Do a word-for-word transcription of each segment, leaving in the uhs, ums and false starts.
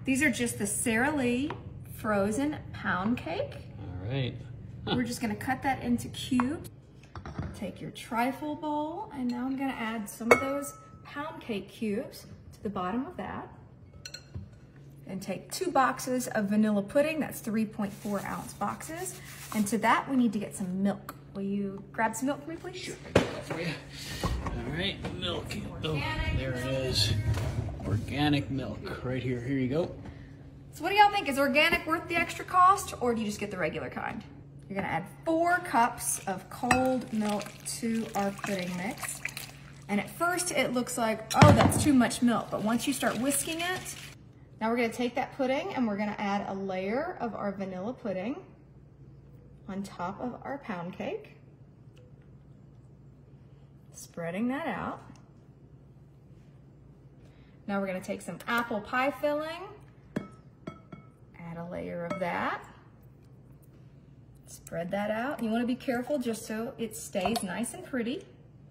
These are just the Sara Lee frozen pound cake. All right. Huh. We're just gonna cut that into cubes. Take your trifle bowl, and now I'm gonna add some of those pound cake cubes to the bottom of that. And take two boxes of vanilla pudding, that's three point four ounce boxes. And to that, we need to get some milk. Will you grab some milk for me, please? Sure, I got that for you. All right, milk. Oh, there it is. Organic milk, right here. Here you go. So what do y'all think? Is organic worth the extra cost, or do you just get the regular kind? You're gonna add four cups of cold milk to our pudding mix. And at first it looks like, oh, that's too much milk. But once you start whisking it, now we're gonna take that pudding and we're gonna add a layer of our vanilla pudding on top of our pound cake. Spreading that out. Now we're gonna take some apple pie filling, add a layer of that. Spread that out. You want to be careful just so it stays nice and pretty.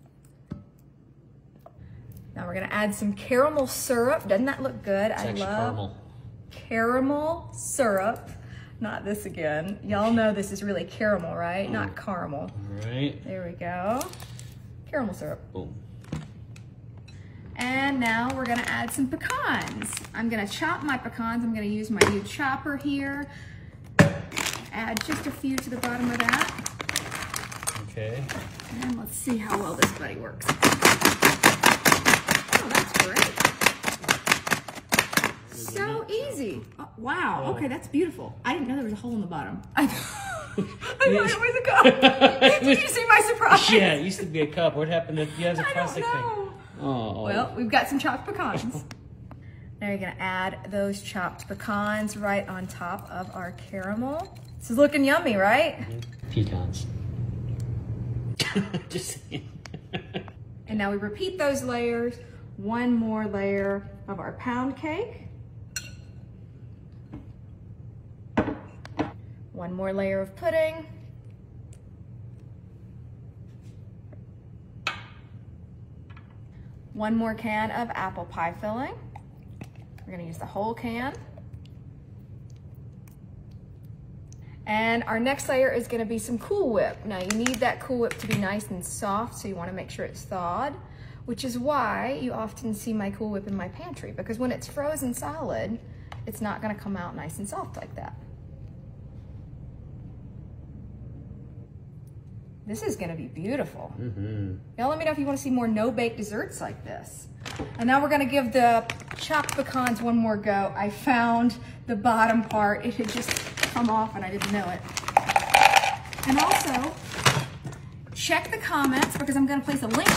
Now we're going to add some caramel syrup. Doesn't that look good? It's I actually love caramel. Caramel syrup. Not this again. Y'all know this is really caramel, right? Mm. Not caramel. All right. There we go. Caramel syrup. Boom. And now we're going to add some pecans. I'm going to chop my pecans. I'm going to use my new chopper here. Add just a few to the bottom of that. Okay. And let's see how well this buddy works. Oh, that's great. So easy. Oh, wow. Okay, that's beautiful. I didn't know there was a hole in the bottom. I, I thought it was a cup. Did you see my surprise? Yeah, it used to be a cup. What happened to you have a I plastic don't thing? know. Oh. Well, we've got some chopped pecans. Now you're gonna add those chopped pecans right on top of our caramel. This is looking yummy, right? Mm-hmm. Pecans. Just saying. And now we repeat those layers. One more layer of our pound cake. One more layer of pudding. One more can of apple pie filling. We're gonna use the whole can. And our next layer is gonna be some Cool Whip. Now you need that Cool Whip to be nice and soft, so you wanna make sure it's thawed, which is why you often see my Cool Whip in my pantry, because when it's frozen solid, it's not gonna come out nice and soft like that. This is gonna be beautiful. Mm-hmm. Now let me know if you wanna see more no-bake desserts like this. And now we're gonna give the chopped pecans one more go. I found the bottom part. It had just come off and I didn't know it. And also, check the comments because I'm gonna place a link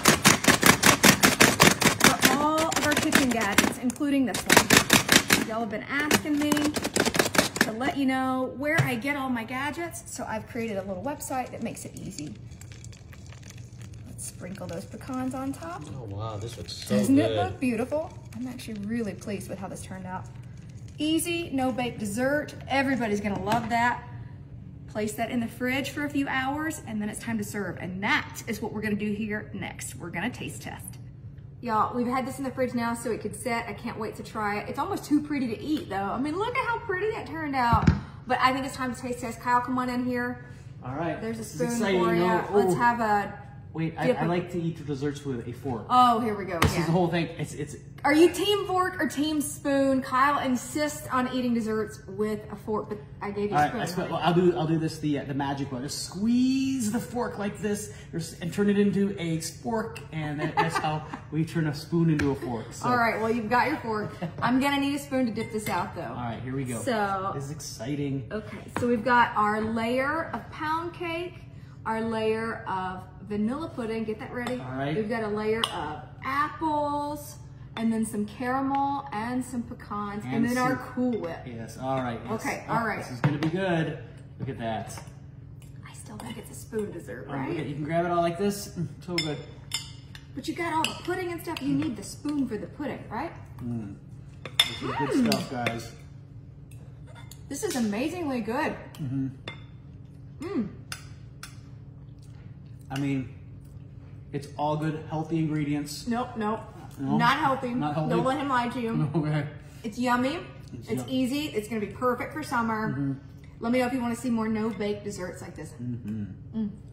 for all of our kitchen gadgets, including this one. Y'all have been asking me to let you know where I get all my gadgets, so I've created a little website that makes it easy. Let's sprinkle those pecans on top. Oh wow, this looks so Doesn't good. it look beautiful? I'm actually really pleased with how this turned out. Easy, no-bake dessert. Everybody's gonna love that. Place that in the fridge for a few hours, and then it's time to serve. And that is what we're gonna do here next. We're gonna taste test. Y'all, we've had this in the fridge now so it could set. I can't wait to try it. It's almost too pretty to eat though. I mean, look at how pretty that turned out. But I think it's time to taste test. Kyle, come on in here. All right. There's a This is spoon exciting, for you. you know. Let's Ooh. have a, Wait, I, dip I of- like to eat the desserts with a fork. oh, here we go This is again. the whole thing. It's it's. Are you team fork or team spoon? Kyle insists on eating desserts with a fork, but I gave you All a right, spoon. I sp- right? well, I'll do I'll do this the uh, the magic one. Just squeeze the fork like this, there's- and turn it into a spork, and that, that's how we turn a spoon into a fork. So. All right, well, you've got your fork. I'm gonna need a spoon to dip this out though. All right, here we go. So- this is exciting. Okay, so we've got our layer of pound cake, our layer of vanilla pudding. Get that ready. All right. We've got a layer of apples, and then some caramel and some pecans, and, And then our some- Cool Whip. Yes. All right. Yes. Okay, Oh, all right. This is gonna be good. Look at that. I still think it's a spoon dessert, Oh, look at- right? you can grab it all like this. Mm, so good. But you got all the pudding and stuff. You need the spoon for the pudding, right? Mm. This is good stuff, guys. This is amazingly good. Mm-hmm. Mmm. I mean, it's all good, healthy ingredients. Nope, nope. No? Not healthy. Not healthy? Don't let him lie to you. Okay. It's yummy. It's easy. It's gonna be perfect for summer. Mm-hmm. Let me know if you want to see more no-bake desserts like this. Mm-hmm. Mm.